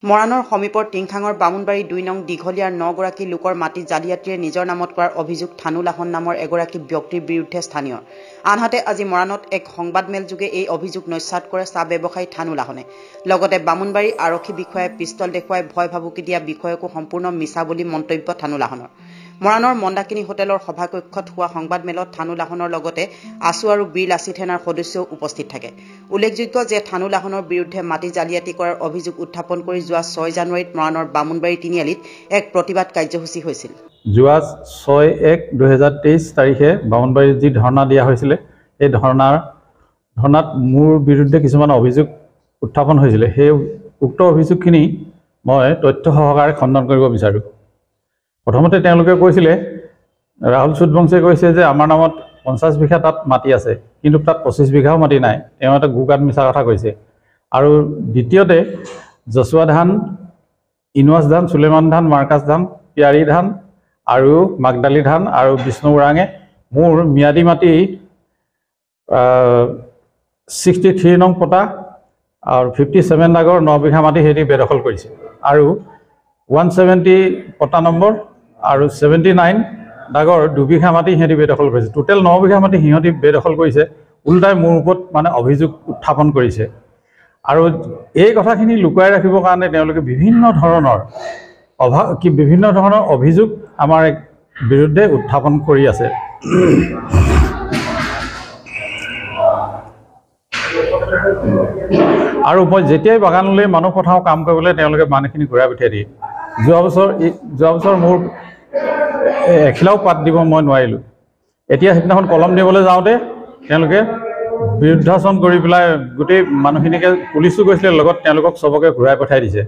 মৰাণৰ সমীপৰ টিংখাঙৰ বামুণবাৰী ২ নং দীঘলীয়াৰ ৯ গৰাকী লোকৰ মাটি জালিয়াতিৰে নিজৰ নামত কৰাৰ অভিযোগ থানু লাহন নামৰ এগৰাকী ব্যক্তিৰ বিৰুদ্ধে স্থানীয়। আনহাতে আজি মৰাণত এক সংবাদমেলযোগে এই অভিযোগ নস্যাৎ কৰে চাহ ব্যৱসায়ী থানু লাহনে। লগতে বামুণবাৰী আৰক্ষী বিষয়াই পিষ্টল দেখুৱাই ভয় ভাবুকি দিয়া বিষয়কো সম্পূৰ্ণ মিছা বুলি মন্তব্য থানু লাহনৰ। মৰাণৰ মন্দাকিনী হোটেলৰ সভাকক্ষত হোৱা সংবাদমেলত থানু লাহনৰ লগতে আছু আৰু বীৰ লাচিত সেনাৰ সদস্যও উপস্থিত থাকে। উল্লেখযোগ্য যে থানু লাহনৰ বিৰুদ্ধে মাটি জালিয়াতি কৰাৰ অভিযোগ উত্থাপন কৰি যোৱা ৬ জানুৱাৰীত মৰাণৰ বামুণবাৰী তিনিআলিত এক প্ৰতিবাদ কাৰ্যসূচী হৈছিল। যোৱা ৬/১/২০২৩ তাৰিখে বামুণবাৰীত যি ধৰ্ণা দিয়া হৈছিলে এই ধৰ্ণাত মোৰ বিৰুদ্ধে কিছুমান অভিযোগ উত্থাপন হৈছিলে। সেই উক্ত অভিযোগখিনি মই তথ্য সহকাৰে খণ্ডন কৰিব বিচাৰোঁ। প্ৰথমতে তেওঁলোকে কৈছিলে, ৰাহুল সূৰ্যবংশীয়ে কৈছে যে আমাৰ নামত ৫০ বিঘা তাত মাটি আছে, কিন্তু তাত ২৫ বিঘাও মাটি নাই। তেওঁ এটা গোগাত মিছা কথা কৈছে। আৰু দ্বিতীয়তে জচুৱা ধান, ইনৱাছ ধান, চুলেমান ধান, মাৰ্কাছ ধান, পিয়াৰী ধান আৰু মাগদালি ধান আৰু বিষ্ণু ওৰাঙে মোৰ ম্যাদী মাটি 63 নং পটা আৰু 57 দাগৰ ৯ বিঘা মাটি সিহঁতি বেদখল কৰিছে। আৰু 170 পটা নম্বৰ আৰু 79 দাগৰ 2 বিঘা মাটি সিহঁতি বেদখল কৰিছে। টোটেল 9 বিঘা মাটি সিহঁতি বেদখল কৰিছে। উল্টাই মোৰ ওপৰত অভিযোগ উত্থাপন কৰিছে। আৰু এই কথাখিনি লুকুৱাই ৰাখিবৰ কাৰণে তেওঁলোকে বিভিন্ন ধৰণৰ অভিযোগ আমাৰ বিৰুদ্ধে উত্থাপন কৰি আছে। আৰু মই যেতিয়াই বাগানলৈ মানুহ পঠাওঁ কাম কৰিবলৈ, তেওঁলোকে মানুহখিনি ঘূৰাই পঠিয়াই দিয়ে। যোৱা বছৰ মোৰ এখিলাও পাত দিব মই নোৱাৰিলোঁ। এতিয়া সেইদিনাখন কলম দিবলৈ যাওঁতে তেওঁলোকে বিৰুদ্ধাচৰণ কৰি পেলাই গোটেই মানুহখিনিকে, পুলিচো গৈছিলে লগত, তেওঁলোকক চবকে ঘূৰাই পঠাই দিছে।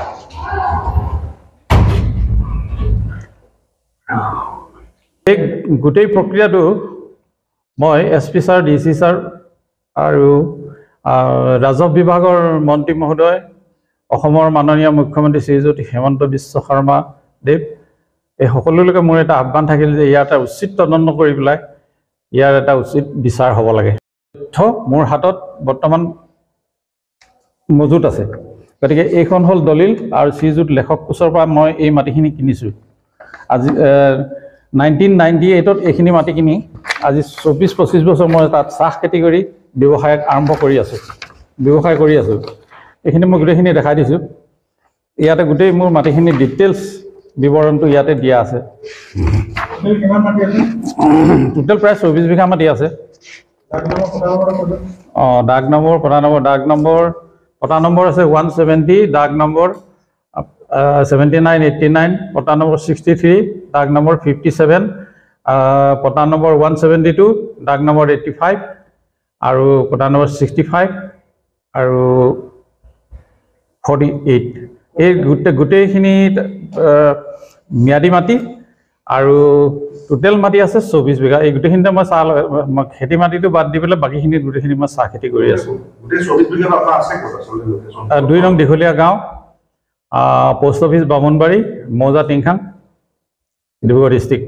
এই গোটেই প্ৰক্ৰিয়াটো মই SP ছাৰ, DC ছাৰ আৰু ৰাজহ বিভাগৰ মন্ত্ৰী মহোদয়, অসমৰ মাননীয় মুখ্যমন্ত্ৰী শ্ৰীযুত হিমন্ত বিশ্ব শৰ্মা দেৱ, এই সকলোলৈকে মোৰ এটা আহ্বান থাকিল যে ইয়াৰ এটা উচিত তদন্ত কৰি পেলাই ইয়াৰ এটা উচিত বিচাৰ হ'ব লাগে। তথ্য মোৰ হাতত বৰ্তমান মজুত আছে। গতিকে এইখন হ'ল দলিল আৰু শ্ৰীযুত লেখক কোচৰ পৰা মই এই মাটিখিনি কিনিছোঁ। আজি 1998ত এইখিনি মাটি কিনি আজি 24-25 বছৰ মই তাত চাহ খেতি কৰি ব্যৱসায় কৰি আছোঁ। এইখিনি মই গোটেইখিনি দেখাই দিছোঁ। ইয়াতে গোটেই মোৰ মাটিখিনি ডিটেইলছ বিৱৰণটো ইয়াতে দিয়া আছে। টোটেল প্ৰায় 24 বিঘা মাটি আছে। দাগ নম্বৰ, পটা নম্বৰ আছে 170, দাগ নম্বৰ 79, 89, পটা নম্বৰ 63, দাগ নম্বৰ 57, পটা নম্বৰ 172, দাগ নম্বৰ 85 আৰু পটা নম্বৰ 65 আৰু 48। এই গোটেইখিনি ম্যাদী মাটি আৰু টোটেল মাটি আছে 24 বিঘা। এই গোটেইখিনিতে মই চাহ খেতি মাটিটো বাদ দি পেলাই বাকীখিনি গোটেইখিনি মই চাহ খেতি কৰি আছোঁ। 2 নং দীঘলীয়া গাঁও, পোষ্ট অফিচ বামুণবাৰী, মৌজা টিংখাং, ডিব্ৰুগড় ডিষ্ট্ৰিক্ট।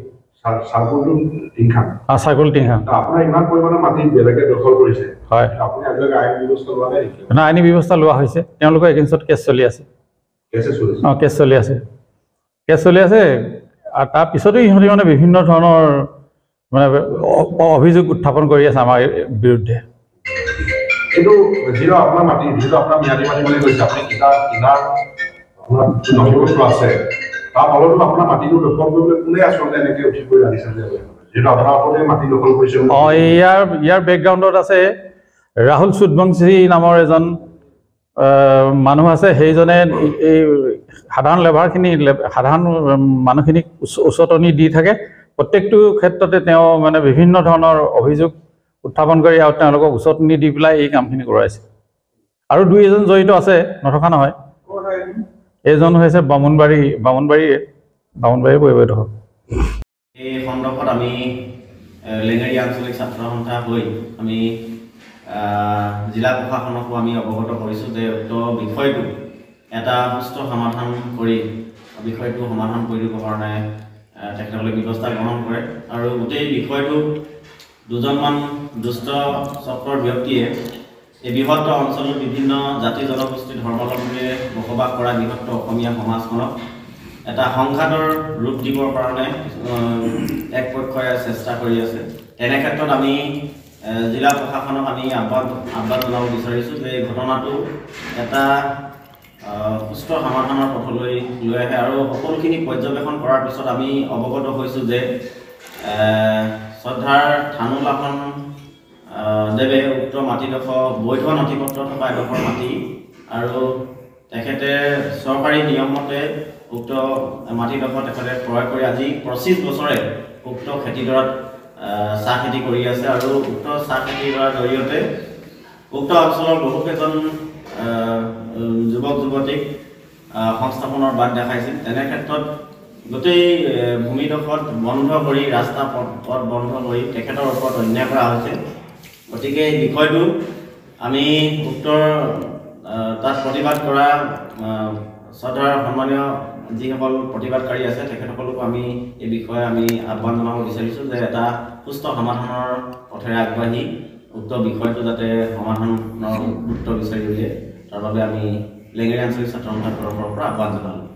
চাৰ্কুল টিংখাং। আইনী ব্যৱস্থা লোৱা হৈছে। তেওঁলোকৰ এগেইনষ্টত কেছ চলি আছে। কেছ চলি আছে। আৰু তাৰপিছতো ইহঁতি বিভিন্ন ধৰণৰ অভিযোগ উত্থাপন কৰি আছে আমাৰ বিৰুদ্ধে। কিন্তু যিটো আপোনাৰ মাটি, যিটো আপোনাৰ ম্যাদী মাটি বুলি কৈছে, আপুনি কিনাৰ নথিপত্ৰ আছে, তাৰ ফলতো আপোনাৰ মাটিটো দখল কৰিবলৈ কোনে আচলতে এনেকৈ উঠি কৰি আনিছে যে যিটো আপোনাৰ ওপৰতে মাটি দখল কৰিছে? ইয়াৰ বেকগ্ৰাউণ্ডত আছে ৰাহুল সূৰ্যবংশী নামৰ এজন মানুহ আছে। সেইজনে এই সাধাৰণ মানুহখিনিক উচতনি দি থাকে। প্ৰত্যেকটো ক্ষেত্ৰতে তেওঁ বিভিন্ন ধৰণৰ অভিযোগ উত্থাপন কৰি আৰু তেওঁলোকক উচতনি দি পেলাই এই কামখিনি কৰাইছে। আৰু 2-এজন জড়িত আছে, নথকা নহয়। এইজন হৈছে বামুণবাৰী পৰিৱেশ। এই সন্দৰ্ভত আমি লেঙেৰী আঞ্চলিক ছাত্ৰ সন্থা হৈ আমি জিলা প্ৰশাসনকো আমি অৱগত কৰিছোঁ যে উক্ত বিষয়টো এটা সুস্থ সমাধান কৰি দিবৰ কাৰণে তেখেতসকলে ব্যৱস্থা গ্ৰহণ কৰে। আৰু গোটেই বিষয়টো দুজনমান দুষ্ট চক্ৰৰ ব্যক্তিয়ে এই বৃহত্ত অঞ্চলত বিভিন্ন জাতি জনগোষ্ঠী ধৰ্মাৱলম্বীয়ে বসবাস কৰা বৃহত্ত অসমীয়া সমাজখনক এটা সংঘাতৰ ৰূপ দিবৰ কাৰণে এক পক্ষই চেষ্টা কৰি আছে। এনে ক্ষেত্ৰত আমি জিলা প্ৰশাসনক আমি আহ্বান জনাব বিচাৰিছোঁ যে এই ঘটনাটো এটা সুস্থ সমাধানৰ পথলৈ লৈ আহে আৰু সকলোখিনি পৰ্যবেক্ষণ কৰাৰ পিছত আমি অৱগত হৈছোঁ যে শ্ৰদ্ধাৰ থানুলাখন দেৱে উক্ত মাটিডোখৰ বৈধ নথিপত্ৰ থকা এডোখৰ মাটি আৰু তেখেতে চৰকাৰী নিয়মমতে উক্ত মাটিডোখৰ তেখেতে ক্ৰয় কৰি আজি 25 বছৰে উক্ত খেতিডৰাত চাহ খেতি কৰি আছে আৰু উক্ত চাহ খেতিডৰাৰ জৰিয়তে উক্ত অঞ্চলৰ বহুকেইজন যুৱক যুৱতীক সংস্থাপনৰ বাট দেখাইছিল। তেনে ক্ষেত্ৰত গোটেই ভূমিডোখৰত বন্ধ কৰি ৰাস্তা পথ বন্ধ কৰি তেখেতৰ ওপৰত অন্যায় কৰা হৈছে। গতিকে এই বিষয়টো আমি উক্তৰ তাত প্ৰতিবাদ কৰা শ্ৰদ্ধাৰ সন্মানীয় যিসকল প্ৰতিবাদকাৰী আছে তেখেতসকলকো আমি এই বিষয়ে আমি আহ্বান জনাব বিচাৰিছোঁ যে এটা সুস্থ সমাধানৰ পথেৰে আগবাঢ়ি উক্ত বিষয়টো যাতে সমাধানৰ গুৰুত্ব বিচাৰি উলিয়ায় তাৰ বাবে আমি লেঙেৰী আঞ্চলিক ছাত্ৰ সন্থাৰ তৰফৰ পৰা আহ্বান জনালোঁ।